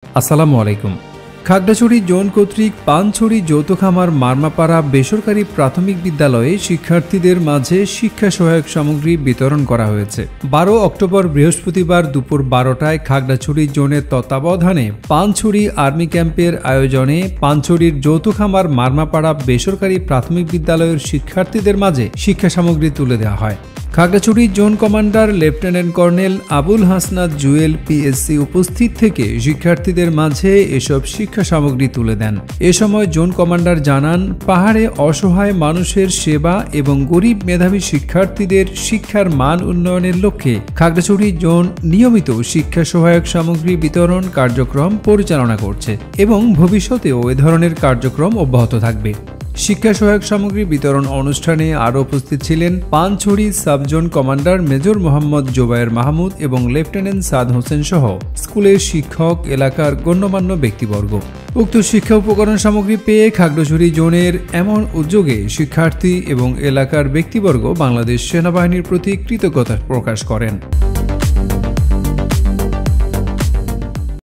আসসালামু আলাইকুম। খাগড়াছড়ি জোন কর্তৃক পানছড়ি যৌথ খামার মারমাপাড়া বেসরকারি প্রাথমিক বিদ্যালয়ে শিক্ষার্থীদের মাঝে শিক্ষা সহায়ক সামগ্রী বিতরণ করা হয়েছে। 12 অক্টোবর বৃহস্পতিবার দুপুর 12টায় খাগড়াছড়ি জোনের তত্ত্বাবধানে পানছড়ি আর্মি ক্যাম্পের আয়োজনে পানছড়ির যৌথ খামার মারমাপাড়া বেসরকারি প্রাথমিক বিদ্যালয়ের শিক্ষার্থীদের মাঝে শিক্ষা সামগ্রী তুলে দেওয়া হয়। Khagrachari zone commander lieutenant colonel Abul Hasnat Jewel PSC উপস্থিত থেকে শিক্ষার্থীদের মাঝে এসব শিক্ষা সামগ্রী তুলে দেন। এ সময় জোন কমান্ডার জানান, পাহাড়ে অসহায় মানুষের সেবা এবং গরিব মেধাবী শিক্ষার্থীদের শিক্ষার মান উন্নয়নের লক্ষ্যে খাগড়াছড়ি জোন নিয়মিত শিক্ষা সহায়ক সামগ্রী বিতরণ কার্যক্রম পরিচালনা করছে এবং ভবিষ্যতেও এ ধরনের কার্যক্রম অব্যাহত থাকবে। শিক্ষা সহায়ক সামগ্রী বিতরণ অনুষ্ঠানে আরও উপস্থিত ছিলেন Panchhari subzone commander major Mohammad Zobayer Mahmud এবং লেফটেন্যান্ট সাদ হোসেন সহ স্কুলের শিক্ষক, এলাকার গণ্যমান্য ব্যক্তিবর্গ। উক্ত শিক্ষা উপকরণ সামগ্রী পেয়ে খাগড়াছড়ি জোনের এমন উদ্যোগে শিক্ষার্থী এবং এলাকার ব্যক্তিবর্গ বাংলাদেশ সেনাবাহিনীর প্রতি কৃতজ্ঞতা প্রকাশ করেন।